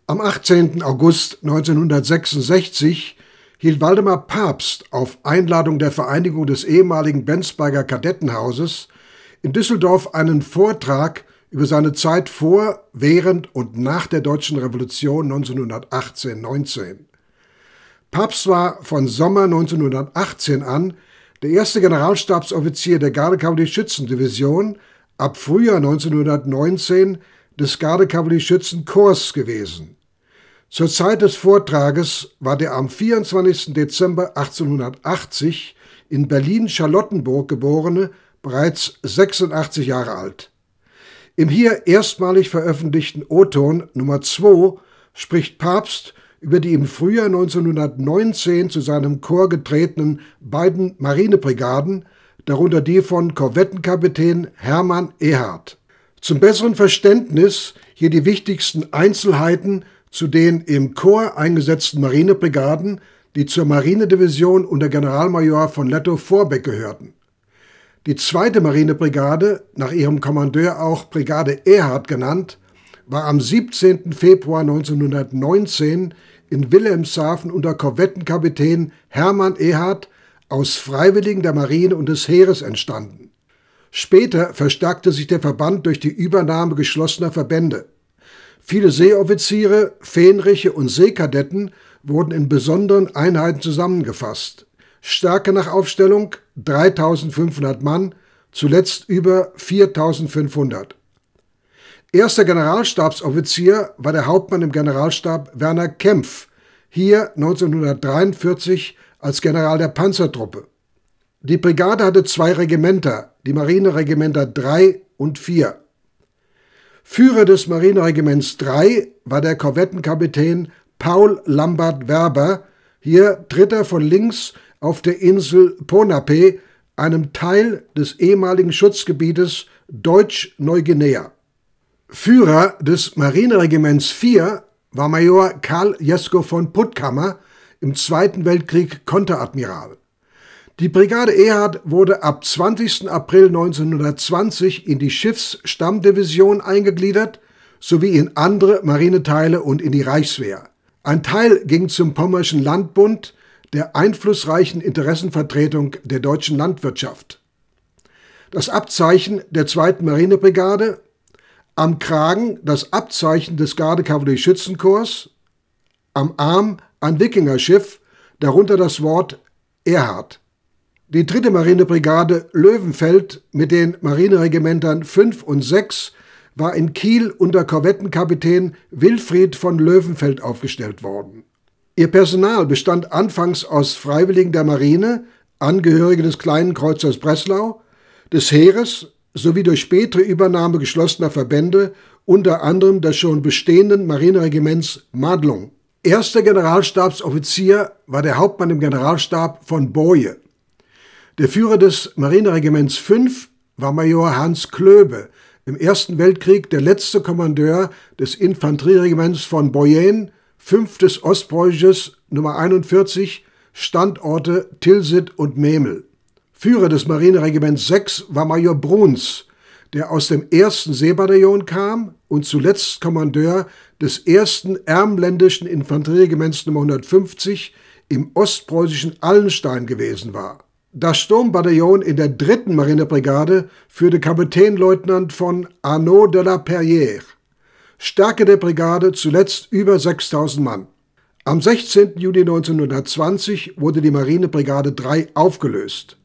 Am 18. August 1966 hielt Waldemar Pabst auf Einladung der Vereinigung des ehemaligen Bensberger Kadettenhauses in Düsseldorf einen Vortrag über seine Zeit vor, während und nach der Deutschen Revolution 1918-19. Pabst war von Sommer 1918 an der erste Generalstabsoffizier der Gardekavallerie-Schützendivision, ab Frühjahr 1919 des Gardekavallerie-Schützenkorps gewesen. Zur Zeit des Vortrages war der am 24. Dezember 1880 in Berlin-Charlottenburg geborene bereits 86 Jahre alt. Im hier erstmalig veröffentlichten O-Ton Nummer 2 spricht Pabst über die im Frühjahr 1919 zu seinem Korps getretenen beiden Marinebrigaden, darunter die von Korvettenkapitän Hermann Ehrhardt. Zum besseren Verständnis hier die wichtigsten Einzelheiten zu den im Korps eingesetzten Marinebrigaden, die zur Marinedivision unter Generalmajor von Lettow-Vorbeck gehörten. Die 2. Marinebrigade, nach ihrem Kommandeur auch Brigade Ehrhardt genannt, war am 17. Februar 1919 in Wilhelmshaven unter Korvettenkapitän Hermann Ehrhardt aus Freiwilligen der Marine und des Heeres entstanden. Später verstärkte sich der Verband durch die Übernahme geschlossener Verbände. Viele Seeoffiziere, Fähnriche und Seekadetten wurden in besonderen Einheiten zusammengefasst. Stärke nach Aufstellung 3.500 Mann, zuletzt über 4.500. Erster Generalstabsoffizier war der Hauptmann im Generalstab Werner Kempf, hier 1943 als General der Panzertruppe. Die Brigade hatte 2 Regimenter, die Marineregimenter 3 und 4. Führer des Marineregiments 3 war der Korvettenkapitän Paul Lambert Werber, hier Dritter von links auf der Insel Ponape, einem Teil des ehemaligen Schutzgebietes Deutsch-Neuguinea. Führer des Marineregiments 4 war Major Karl Jesko von Puttkammer, im Zweiten Weltkrieg Konteradmiral. Die Brigade Ehrhardt wurde ab 20. April 1920 in die Schiffsstammdivision eingegliedert, sowie in andere Marineteile und in die Reichswehr. Ein Teil ging zum Pommerschen Landbund, der einflussreichen Interessenvertretung der deutschen Landwirtschaft. Das Abzeichen der 2. Marinebrigade: am Kragen das Abzeichen des Gardekavallerie-Schützenkorps, am Arm ein Wikingerschiff, darunter das Wort Ehrhardt. Die 3. Marinebrigade Löwenfeld mit den Marineregimentern 5 und 6 war in Kiel unter Korvettenkapitän Wilfried von Löwenfeld aufgestellt worden. Ihr Personal bestand anfangs aus Freiwilligen der Marine, Angehörige des Kleinen Kreuzers Breslau, des Heeres sowie durch spätere Übernahme geschlossener Verbände, unter anderem des schon bestehenden Marineregiments Madlung. Erster Generalstabsoffizier war der Hauptmann im Generalstab von Boye. Der Führer des Marineregiments 5 war Major Hans Klöbe, im Ersten Weltkrieg der letzte Kommandeur des Infanterieregiments von Boyen, 5. Ostpreußisches, Nummer 41, Standorte Tilsit und Memel. Führer des Marineregiments 6 war Major Bruns, der aus dem 1. Seebataillon kam und zuletzt Kommandeur des 1. Ermländischen Infanterieregiments Nummer 150 im ostpreußischen Allenstein gewesen war. Das Sturmbataillon in der 3. Marinebrigade führte Kapitänleutnant von Arnaud de la Perrière. Stärke der Brigade zuletzt über 6.000 Mann. Am 16. Juni 1920 wurde die Marinebrigade 3 aufgelöst.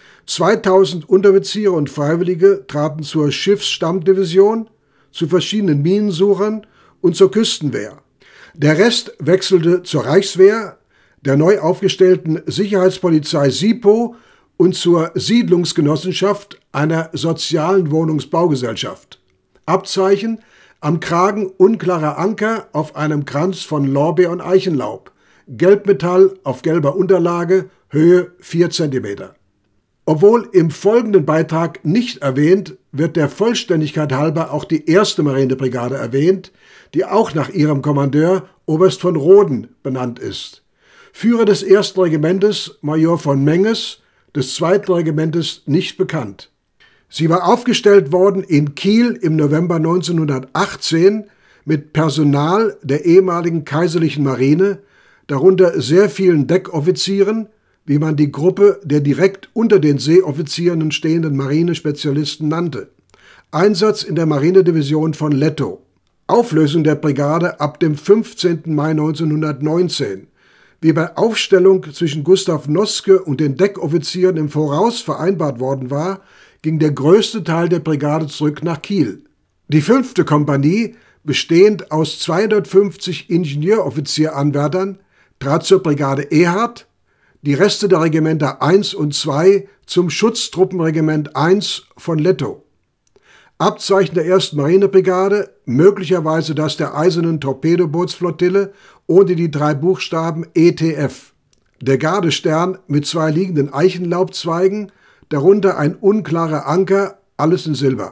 2.000 Unteroffiziere und Freiwillige traten zur Schiffsstammdivision, zu verschiedenen Minensuchern und zur Küstenwehr. Der Rest wechselte zur Reichswehr, der neu aufgestellten Sicherheitspolizei SIPO und zur Siedlungsgenossenschaft, einer sozialen Wohnungsbaugesellschaft. Abzeichen: am Kragen unklarer Anker auf einem Kranz von Lorbeer und Eichenlaub, Gelbmetall auf gelber Unterlage, Höhe 4 cm. Obwohl im folgenden Beitrag nicht erwähnt, wird der Vollständigkeit halber auch die 1. Marinebrigade erwähnt, die auch nach ihrem Kommandeur Oberst von Roden benannt ist. Führer des 1. Regimentes Major von Menges, des 2. Regimentes nicht bekannt. Sie war aufgestellt worden in Kiel im November 1918 mit Personal der ehemaligen kaiserlichen Marine, darunter sehr vielen Deckoffizieren, wie man die Gruppe der direkt unter den Seeoffizieren stehenden Marinespezialisten nannte. Einsatz in der Marinedivision von Lettow. Auflösung der Brigade ab dem 15. Mai 1919. Wie bei Aufstellung zwischen Gustav Noske und den Deckoffizieren im Voraus vereinbart worden war, ging der größte Teil der Brigade zurück nach Kiel. Die 5. Kompanie, bestehend aus 250 Ingenieuroffizier-Anwärtern, trat zur Brigade Ehrhardt, die Reste der Regimenter 1 und 2 zum Schutztruppenregiment 1 von Lettow. Abzeichen der 1. Marinebrigade, möglicherweise das der Eisernen Torpedobootsflottille ohne die 3 Buchstaben ETF. Der Gardestern mit 2 liegenden Eichenlaubzweigen, darunter ein unklarer Anker, alles in Silber.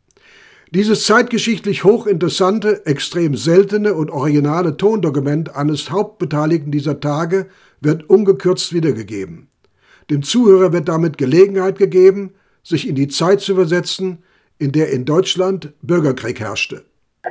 Dieses zeitgeschichtlich hochinteressante, extrem seltene und originale Tondokument eines Hauptbeteiligten dieser Tage wird ungekürzt wiedergegeben. Dem Zuhörer wird damit Gelegenheit gegeben, sich in die Zeit zu versetzen, in der in Deutschland Bürgerkrieg herrschte.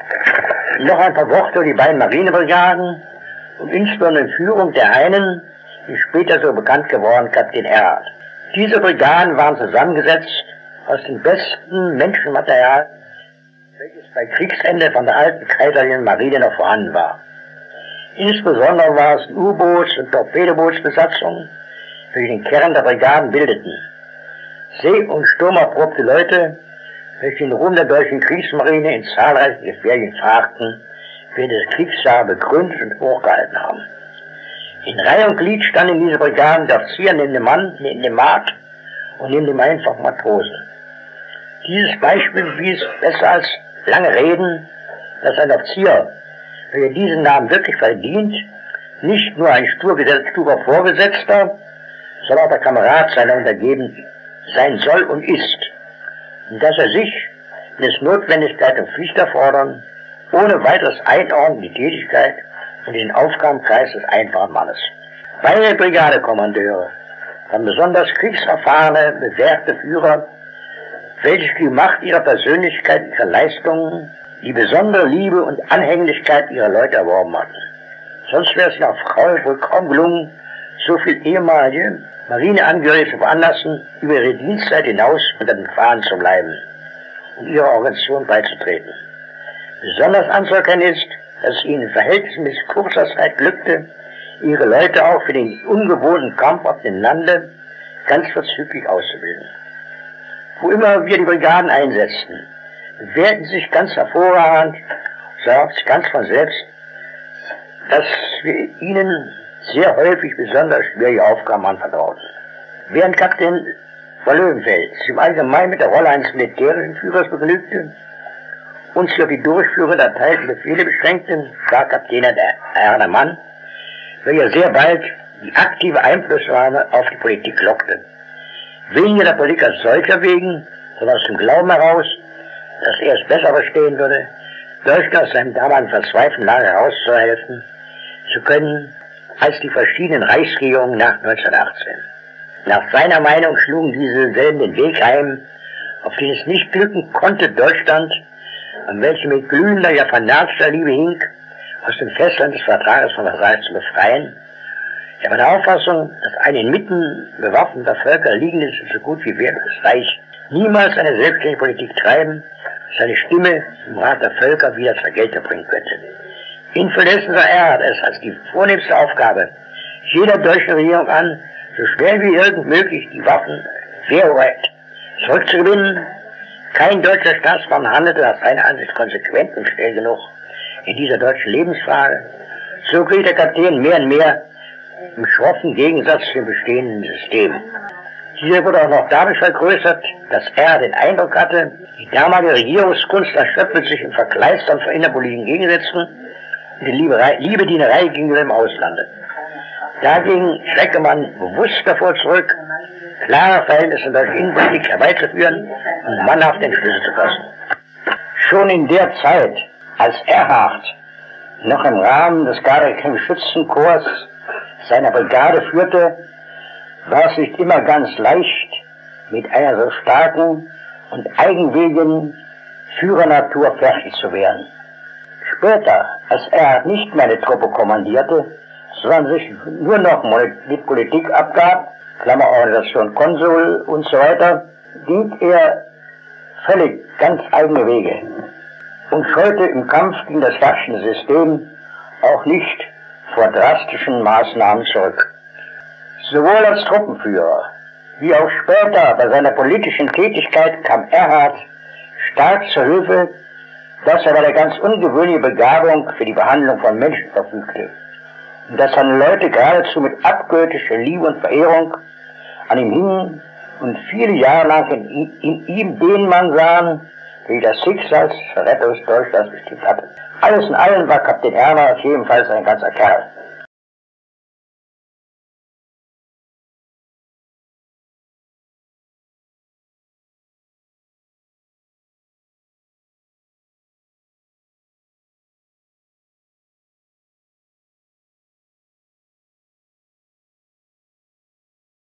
Noch ein paar Worte über die beiden Marinebrigaden und insbesondere in Führung der einen, die später so bekannt geworden, Kapitän Ehrhardt. Diese Brigaden waren zusammengesetzt aus dem besten Menschenmaterial, welches bei Kriegsende von der alten kaiserlichen Marine noch vorhanden war. Insbesondere war es die U-Boots- und Torpedobootsbesatzungen, welche den Kern der Brigaden bildeten. See- und sturmerprobte Leute, welche den Ruhm der deutschen Kriegsmarine in zahlreichen gefährlichen Fahrten während des Kriegsjahres begründet und hochgehalten haben. In Reihe und Glied standen diese Brigaden der Offizier neben dem Mann, neben dem Markt und neben dem einfachen Matrosen. Dieses Beispiel bewies besser als lange Reden, dass ein Offizier, welcher diesen Namen wirklich verdient, nicht nur ein sturer Vorgesetzter, sondern auch der Kamerad seiner Untergebenen sein soll und ist. Und dass er sich, wenn es Notwendigkeit und Pflicht erfordern, ohne weiteres einordnen die Tätigkeit und den Aufgabenkreis des einfachen Mannes. Beide Brigadekommandeure waren besonders kriegserfahrene, bewährte Führer, welche die Macht ihrer Persönlichkeit, ihrer Leistungen, die besondere Liebe und Anhänglichkeit ihrer Leute erworben hatten. Sonst wäre es nach Frau wohl kaum gelungen, so viel ehemalige Marineangehörige zu veranlassen, über ihre Dienstzeit hinaus unter den Fahnen zu bleiben und ihrer Organisation beizutreten. Besonders anzuerkennen ist, dass es ihnen in verhältnismäßig kurzer Zeit glückte, ihre Leute auch für den ungewohnten Kampf auf dem Lande ganz vorzüglich auszubilden. Wo immer wir die Brigaden einsetzten, bewährten sich ganz hervorragend, so erhofft sich ganz von selbst, dass wir ihnen sehr häufig besonders schwierige Aufgaben anvertrauten. Während Kapitän von Löwenfeld sich im Allgemeinen mit der Rolle eines militärischen Führers begnügte und sich auf die Durchführung der erteilten Befehle beschränkte, war Kapitän der Mann, welcher sehr bald die aktive Einflussnahme auf die Politik lockte. Weniger der Politik als solcher wegen, sondern aus dem Glauben heraus, dass er es besser verstehen würde, Deutschland aus seinem damaligen verzweifelten Lage herauszuhelfen zu können, als die verschiedenen Reichsregierungen nach 1918. Nach seiner Meinung schlugen diese selben den Weg ein, auf den es nicht glücken konnte, Deutschland, an welchem mit glühender, ja fanatischer Liebe hing, aus dem Festland des Vertrages von Versailles zu befreien. Er war der Auffassung, dass ein inmitten bewaffneter Völker liegendes und so gut wie wehrloses Reich niemals eine selbstständige Politik treiben, seine Stimme im Rat der Völker wieder zur Geltung bringen könnte. Infolgedessen sah er es als die vornehmste Aufgabe jeder deutschen Regierung an, so schnell wie irgend möglich die Waffenhoheit zurückzugewinnen. Kein deutscher Staatsmann handelte nach seiner Ansicht konsequent und schnell genug in dieser deutschen Lebensfrage. So geriet der Kapitän mehr und mehr im schroffen Gegensatz zum bestehenden System. Dieser wurde auch noch dadurch vergrößert, dass er den Eindruck hatte, die damalige Regierungskunst erschöpfe sich im Verkleistern von innerpolitischen Gegensätzen und die Liebedienerei gegenüber dem Auslande. Dagegen schrecke man bewusst davor zurück, klare Verhältnisse in der Innenpolitik herbeizuführen und mannhaft Entschlüsse zu fassen. Schon in der Zeit, als Ehrhardt noch im Rahmen des Garde-Schützenkorps seiner Brigade führte, war es nicht immer ganz leicht, mit einer so starken und eigenwilligen Führernatur fertig zu werden. Später, als er nicht mehr eine Truppe kommandierte, sondern sich nur noch mit Politik abgab, Klammerorganisation Konsul und so weiter, ging er völlig ganz eigene Wege und scheute im Kampf gegen das herrschende System auch nicht vor drastischen Maßnahmen zurück. Sowohl als Truppenführer wie auch später bei seiner politischen Tätigkeit kam Erhard stark zur Hilfe, dass er eine ganz ungewöhnliche Begabung für die Behandlung von Menschen verfügte und dass seine Leute geradezu mit abgöttischer Liebe und Verehrung an ihm hingen und viele Jahre lang in ihm den Mann sahen, der das Schicksalsverrettung Deutschlands bestimmt hatte. Alles in allem war Kapitän Erhard jedenfalls ein ganzer Kerl.